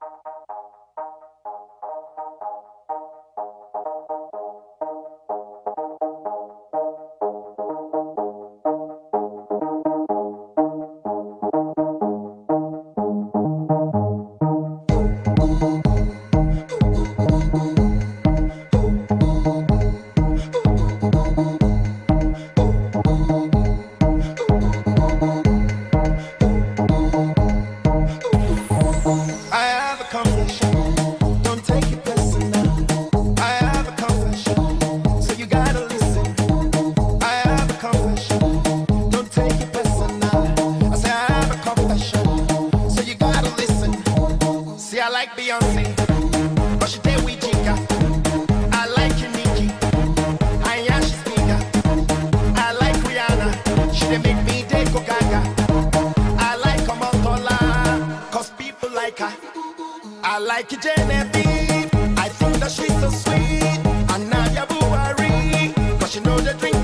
I like Beyonce, but she did we chica. I like Nicki, I am she speaker. I like Rihanna, she did make me take go gaga. I like Kamantola, cause people like her. I like Genevieve, I think that she's so sweet. And Nadia Buhari, cause she know the drink